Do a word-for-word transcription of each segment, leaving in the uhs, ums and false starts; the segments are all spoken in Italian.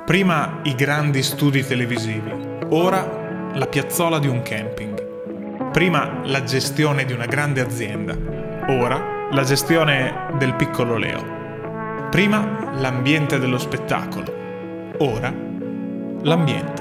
Prima i grandi studi televisivi, ora la piazzola di un camping. Prima la gestione di una grande azienda, ora la gestione del piccolo Leo. Prima l'ambiente dello spettacolo, ora l'ambiente.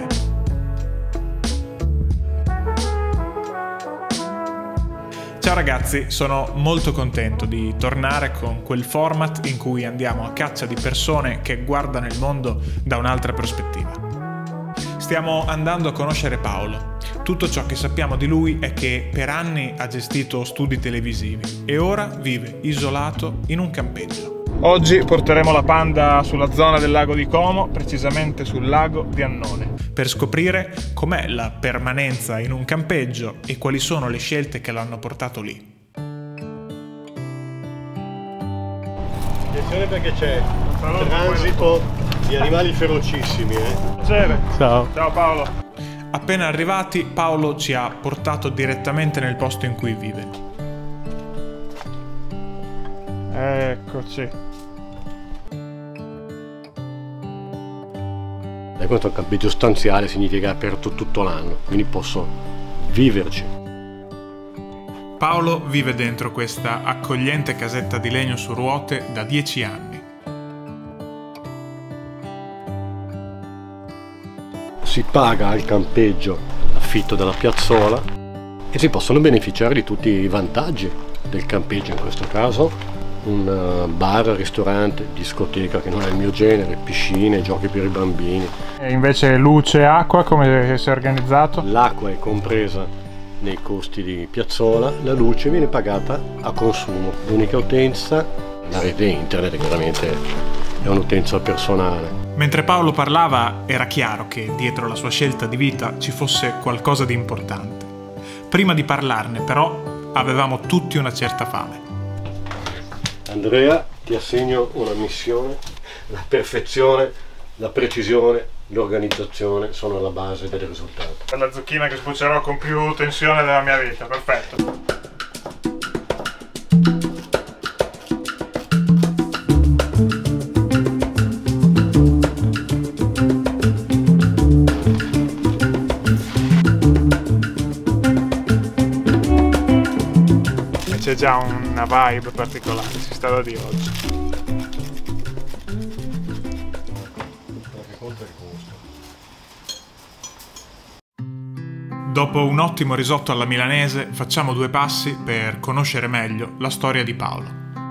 Ciao ragazzi, sono molto contento di tornare con quel format in cui andiamo a caccia di persone che guardano il mondo da un'altra prospettiva. Stiamo andando a conoscere Paolo. Tutto ciò che sappiamo di lui è che per anni ha gestito studi televisivi e ora vive isolato in un campeggio. Oggi porteremo la Panda sulla zona del lago di Como, precisamente sul lago di Annone, per scoprire com'è la permanenza in un campeggio e quali sono le scelte che l'hanno portato lì. Attenzione perché c'è un transito di animali ferocissimi. Eh. Piacere. Ciao. Ciao Paolo. Appena arrivati, Paolo ci ha portato direttamente nel posto in cui vive. Eccoci. E questo campeggio stanziale significa aperto tutto l'anno, quindi posso viverci. Paolo vive dentro questa accogliente casetta di legno su ruote da dieci anni. Si paga al campeggio l'affitto della piazzola e si possono beneficiare di tutti i vantaggi del campeggio, in questo caso un bar, ristorante, discoteca che non è il mio genere, piscine, giochi per i bambini. E invece luce e acqua come si è organizzato? L'acqua è compresa nei costi di piazzola, la luce viene pagata a consumo. L'unica utenza, la rete internet, che veramente è un'utenza personale. Mentre Paolo parlava era chiaro che dietro la sua scelta di vita ci fosse qualcosa di importante. Prima di parlarne però avevamo tutti una certa fame. Andrea, ti assegno una missione: la perfezione, la precisione, l'organizzazione sono alla base del risultato. È la zucchina che sbuccerò con più tensione della mia vita, perfetto. C'è già una vibe particolare, si sta da dire oggi. Dopo un ottimo risotto alla milanese, facciamo due passi per conoscere meglio la storia di Paolo.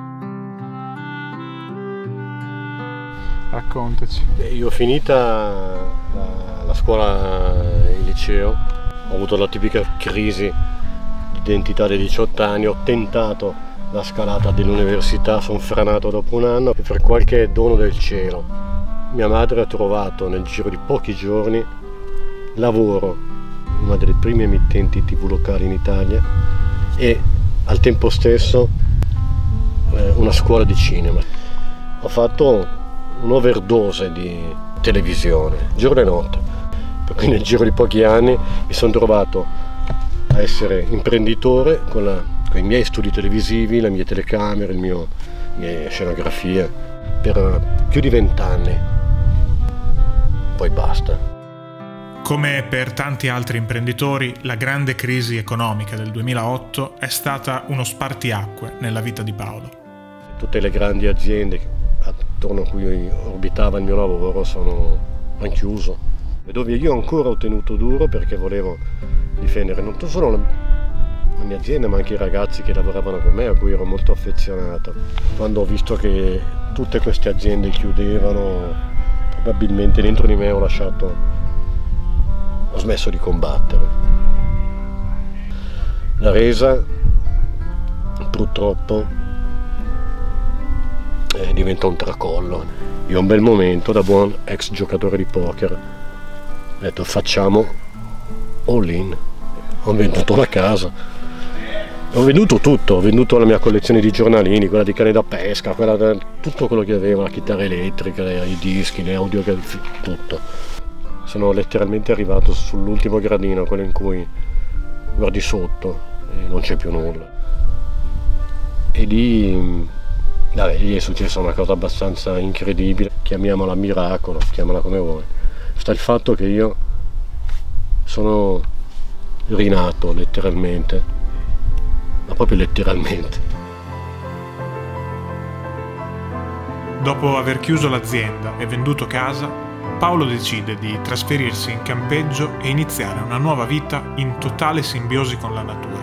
Raccontaci. Io ho finita la, la scuola, il liceo, ho avuto la tipica crisi d'identità dei diciotto anni, ho tentato la scalata dell'università, sono franato dopo un anno e per qualche dono del cielo mia madre ha trovato nel giro di pochi giorni lavoro in una delle prime emittenti tv locali in Italia e al tempo stesso eh, una scuola di cinema. Ho fatto un'overdose di televisione, giorno e notte, per cui nel giro di pochi anni mi sono trovato a essere imprenditore con, la, con i miei studi televisivi, le mie telecamere, il mio, le mie scenografie per più di vent'anni, poi basta. Come per tanti altri imprenditori, la grande crisi economica del duemilaotto è stata uno spartiacque nella vita di Paolo. Tutte le grandi aziende attorno a cui orbitava il mio lavoro sono hanno chiuso, e dove io ancora ho tenuto duro perché volevo difendere non solo la, la mia azienda ma anche i ragazzi che lavoravano con me, a cui ero molto affezionato. Quando ho visto che tutte queste aziende chiudevano, probabilmente dentro di me ho lasciato, ho smesso di combattere. La resa purtroppo eh, diventa un tracollo. Io un bel momento, da buon ex giocatore di poker, ho detto facciamo all in. Ho venduto la casa, ho venduto tutto, ho venduto la mia collezione di giornalini, quella di cane da pesca, quella da, tutto quello che avevo, la chitarra elettrica, i dischi, le audio, tutto. Sono letteralmente arrivato sull'ultimo gradino, quello in cui guardi sotto e non c'è più nulla. E lì Vabbè, lì è successa una cosa abbastanza incredibile, chiamiamola miracolo, chiamala come vuoi. Sta il fatto che io sono rinato letteralmente, ma proprio letteralmente. Dopo aver chiuso l'azienda e venduto casa, Paolo decide di trasferirsi in campeggio e iniziare una nuova vita in totale simbiosi con la natura.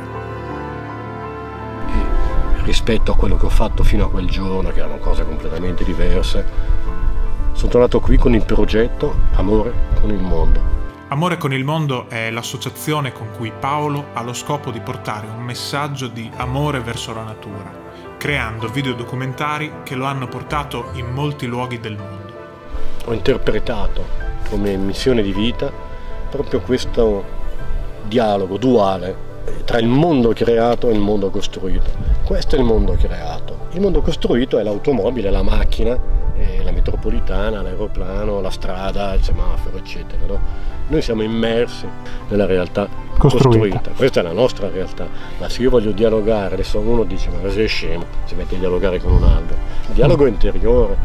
E rispetto a quello che ho fatto fino a quel giorno, che erano cose completamente diverse, sono tornato qui con il progetto Amore con il Mondo. Amore con il Mondo è l'associazione con cui Paolo ha lo scopo di portare un messaggio di amore verso la natura, creando videodocumentari che lo hanno portato in molti luoghi del mondo. Ho interpretato come missione di vita proprio questo dialogo duale tra il mondo creato e il mondo costruito. Questo è il mondo creato. Il mondo costruito è l'automobile, la macchina, la metropolitana, l'aeroplano, la strada, il semaforo, eccetera. No? Noi siamo immersi nella realtà costruita. costruita. Questa è la nostra realtà. Ma se io voglio dialogare, adesso uno dice: ma sei scemo, si mette a dialogare con un albero. Il dialogo interiore.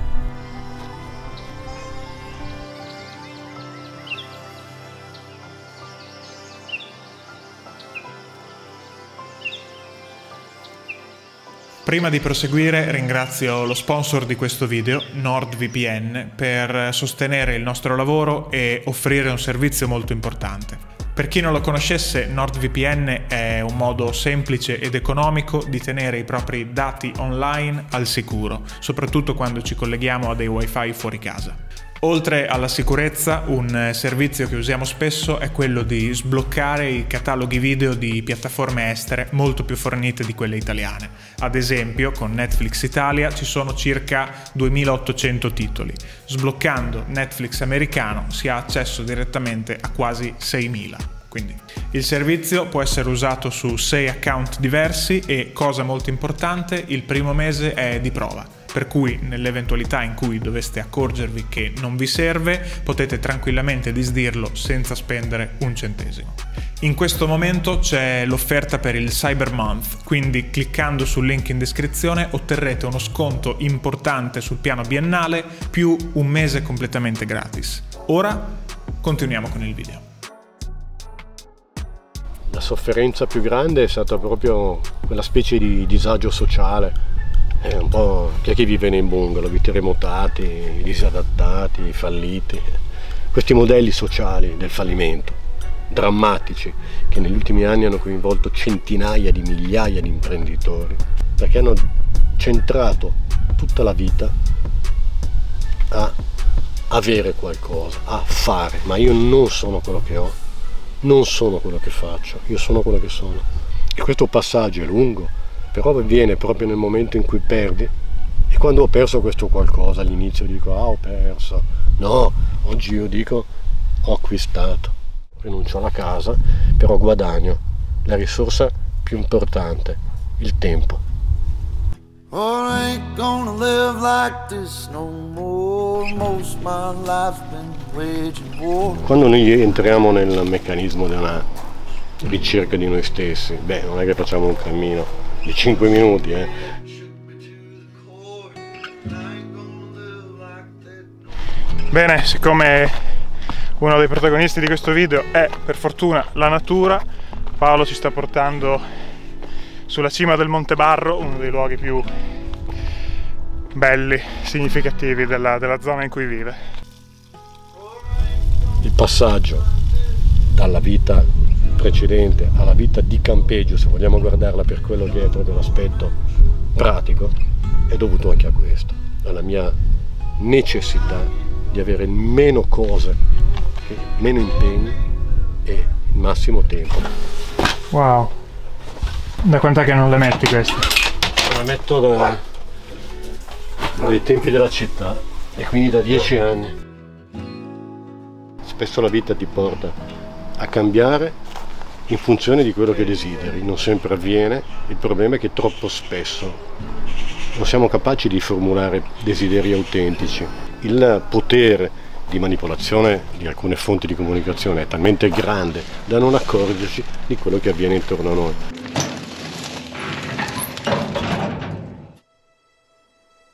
Prima di proseguire ringrazio lo sponsor di questo video, NordVPN, per sostenere il nostro lavoro e offrire un servizio molto importante. Per chi non lo conoscesse, NordVPN è un modo semplice ed economico di tenere i propri dati online al sicuro, soprattutto quando ci colleghiamo a dei wifi fuori casa. Oltre alla sicurezza, un servizio che usiamo spesso è quello di sbloccare i cataloghi video di piattaforme estere molto più fornite di quelle italiane. Ad esempio, con Netflix Italia ci sono circa duemilaottocento titoli. Sbloccando Netflix americano si ha accesso direttamente a quasi seimila. Quindi il servizio può essere usato su sei account diversi e, cosa molto importante, il primo mese è di prova. Per cui nell'eventualità in cui doveste accorgervi che non vi serve, potete tranquillamente disdirlo senza spendere un centesimo. In questo momento c'è l'offerta per il Cyber Month, quindi cliccando sul link in descrizione otterrete uno sconto importante sul piano biennale più un mese completamente gratis. Ora continuiamo con il video. La sofferenza più grande è stata proprio quella specie di disagio sociale. È un po' chi è che vive nei bungalow, i terremotati, i disadattati, i falliti, questi modelli sociali del fallimento, drammatici, che negli ultimi anni hanno coinvolto centinaia di migliaia di imprenditori, perché hanno centrato tutta la vita a avere qualcosa, a fare, ma io non sono quello che ho, non sono quello che faccio, io sono quello che sono. E questo passaggio è lungo, però avviene proprio nel momento in cui perdi. E quando ho perso questo qualcosa, all'inizio dico: ah, ho perso. No, oggi io dico: ho acquistato. Rinuncio alla casa, però guadagno la risorsa più importante, il tempo. Quando noi entriamo nel meccanismo della ricerca di noi stessi, beh, non è che facciamo un cammino di cinque minuti, eh. Bene, siccome uno dei protagonisti di questo video è, per fortuna, la natura, Paolo ci sta portando sulla cima del Monte Barro, uno dei luoghi più belli, significativi della, della zona in cui vive. Il passaggio dalla vita precedente alla vita di campeggio, se vogliamo guardarla per quello che è proprio l'aspetto pratico, è dovuto anche a questo, alla mia necessità di avere meno cose, meno impegni e il massimo tempo. Wow, da quant'è che non le metti queste? Le metto da, dai tempi della città, e quindi da dieci anni. Spesso la vita ti porta a cambiare in funzione di quello che desideri, non sempre avviene. Il problema è che troppo spesso non siamo capaci di formulare desideri autentici. Il potere di manipolazione di alcune fonti di comunicazione è talmente grande da non accorgerci di quello che avviene intorno a noi.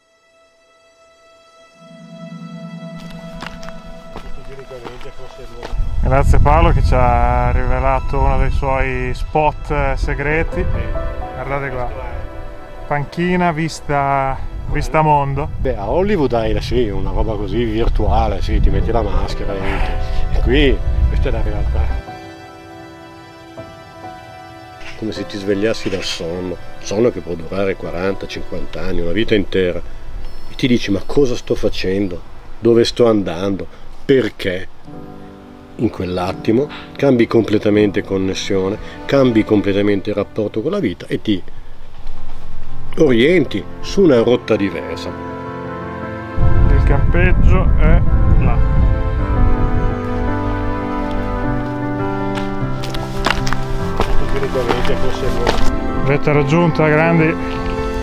Grazie Paolo che ci ha rivelato uno dei suoi spot segreti. Guardate qua, panchina vista, vista mondo. Beh, a Hollywood hai sì, una roba così virtuale, sì, ti metti la maschera e qui questa è la realtà. Come se ti svegliassi dal sonno, sonno che può durare quaranta cinquanta anni, una vita intera, e ti dici: ma cosa sto facendo? Dove sto andando? Perché? In quell'attimo cambi completamente connessione, cambi completamente il rapporto con la vita e ti orienti su una rotta diversa. Il campeggio è là. Vetta raggiunta, grandi.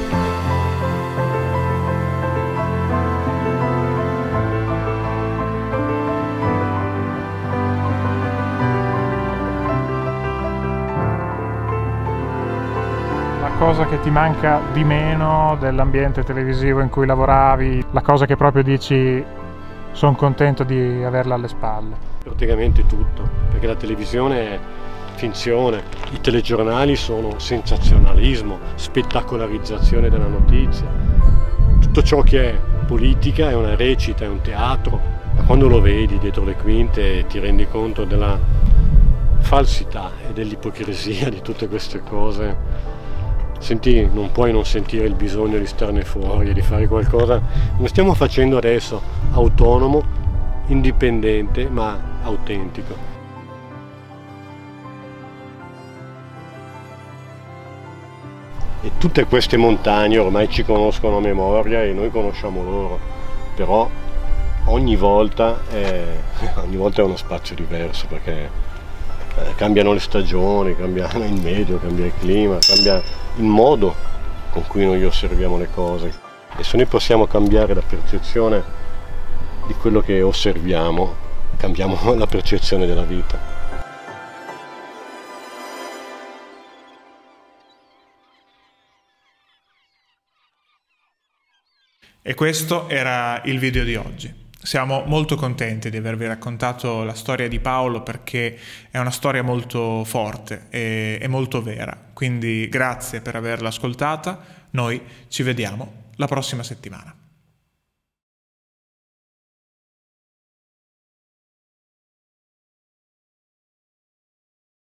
La cosa che ti manca di meno dell'ambiente televisivo in cui lavoravi, la cosa che proprio dici: sono contento di averla alle spalle? Praticamente tutto, perché la televisione è finzione, i telegiornali sono sensazionalismo, spettacolarizzazione della notizia, tutto ciò che è politica è una recita, è un teatro, ma quando lo vedi dietro le quinte ti rendi conto della falsità e dell'ipocrisia di tutte queste cose. Senti, non puoi non sentire il bisogno di starne fuori e di fare qualcosa come stiamo facendo adesso, autonomo, indipendente ma autentico. E tutte queste montagne ormai ci conoscono a memoria e noi conosciamo loro, però ogni volta è, ogni volta è uno spazio diverso, perché cambiano le stagioni, cambia il medio, cambia il clima, cambia il modo con cui noi osserviamo le cose, e se noi possiamo cambiare la percezione di quello che osserviamo, cambiamo la percezione della vita. E questo era il video di oggi. Siamo molto contenti di avervi raccontato la storia di Paolo, perché è una storia molto forte e, e molto vera. Quindi grazie per averla ascoltata, noi ci vediamo la prossima settimana.